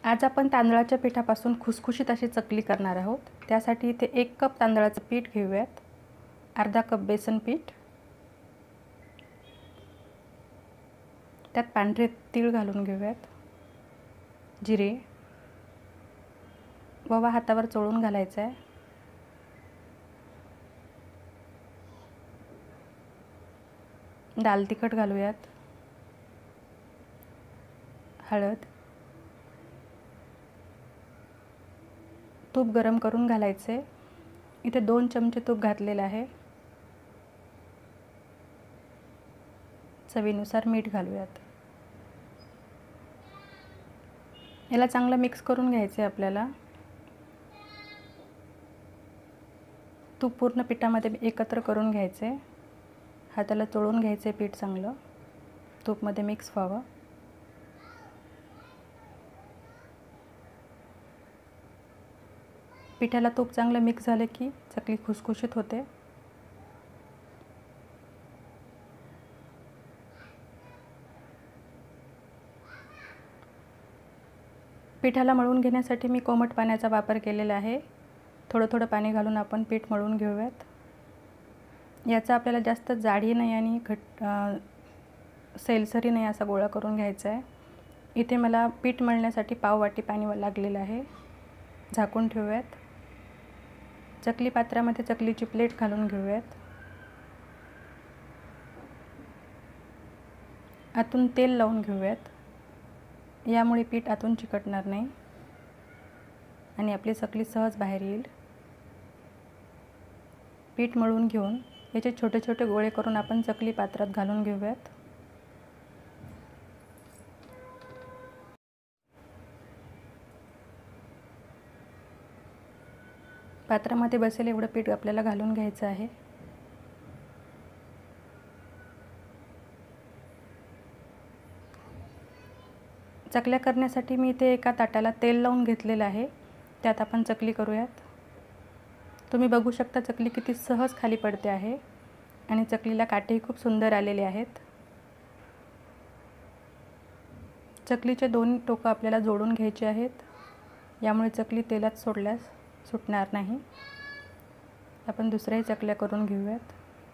आज आपण तांदळाच्या पिठापासून खुसखुशीत अशी चकली करणार आहोत। त्यासाठी इथे 1 कप तांदळाचं पीठ घेऊयात, अर्धा कप बेसन पीठ, त्यात पांढरे तीळ घालून घेऊयात, जिरे, ओवा हातावर चोळून घालायचा आहे, दाल तिखट घालूयात, हळद, तूप गरम करून घालायचे। इथे 2 चमचे तूप घातलेले आहे, चवीनुसार मीठ घालूयात। याला चांगलं मिक्स करून घ्यायचे आपल्याला। तूप पूर्ण पिठामध्ये एकत्र करून घ्यायचे, हाताला चोळून घ्यायचे पीठ चांगलं तूपमध्ये मिक्स व्हावं। पिठाला तूप चांगलं मिक्स झालं की चकली खुसखुशीत होते। पिठाला मळून घेण्यासाठी मी कोमट पाण्याचा वापर केलेला आहे। थोडं थोडं पाणी घालून आपण पीठ मळून घेऊयात। याचा आपल्याला जास्त जाडी नाही आणि सैलसरी नाही असा गोळा करून घ्यायचा आहे। इथे मला पीठ मळण्यासाठी पाव वाटी पाणी लागलेलं आहे। झाकून ठेवूयात। चकली पात्रामध्ये चकलीची प्लेट घालून घेऊयात। आतून तेल लावून घेऊयात, यामुळे पीठ आतून चिकटणार नाही आणि आपली चकली सहज बाहेर येईल। पीठ मळून घेऊन याचे छोटे छोटे गोळे करून आपण चकली पात्रात घालून घेऊयात। पात्रामध्ये बसेल एवढं पीठ आपल्याला घालून घ्यायचं आहे। चकल्या करण्यासाठी मी इथे एका ताटाला तेल लावून घेतलेलं आहे, त्यात आपण चकली करूयात। तुम्ही बघू शकता चकली किती सहज खाली पडते आहे आणि चकलीला काटेही खूप सुंदर आलेले आहेत। चकलीचे 2 टोकं आपल्याला जोडून घ्यायचे आहेत, यामुळे चकली तेलात सोडल्यास सुटणार नाही। आपण दुसऱ्याही चकल्या करून घेऊयात।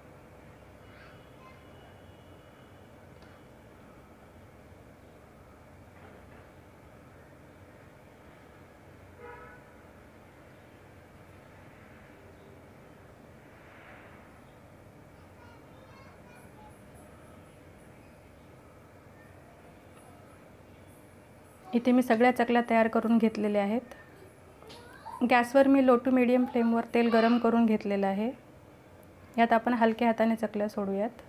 इथे मी सगळ्या चकल्या तयार करून घेतलेल्या आहेत। गॅसवर मी लो टू मीडियम फ्लेमवर तेल गरम करून घेतलेलं आहे। यात आपण हलक्या हाताने चकल्या सोडूयात।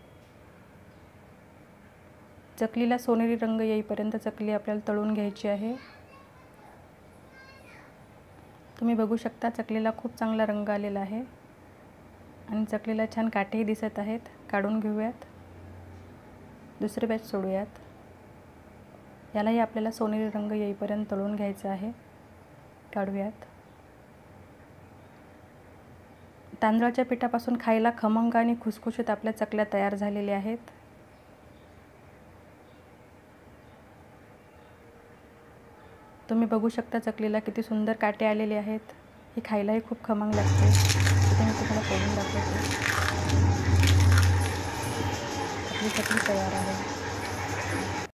चकलीला सोनेरी रंग येईपर्यंत चकली आपल्याला तळून घ्यायची आहे। तुम्ही बघू शकता चकलीला खूप चांगला रंग आलेला आहे आणि चकलीला छान काटेही दिसत आहेत। काढून घेऊयात। दुसरे बॅच सोडूयात। यालाही आपल्याला सोनेरी रंग येईपर्यंत तळून घ्यायचं आहे। काढूयात। तांदळाच्या पिठापासून खायला खमंग आणि खुसखुशीत आपल्या चकल्या तयार झालेल्या आहेत। तुम्ही बघू शकता चकलीला किती सुंदर काटे आलेले आहेत। ही खायलाही खूप खमंग लागते। इथे मी तुम्हाला फोडून दाखवते। आपली चकली तयार आहे।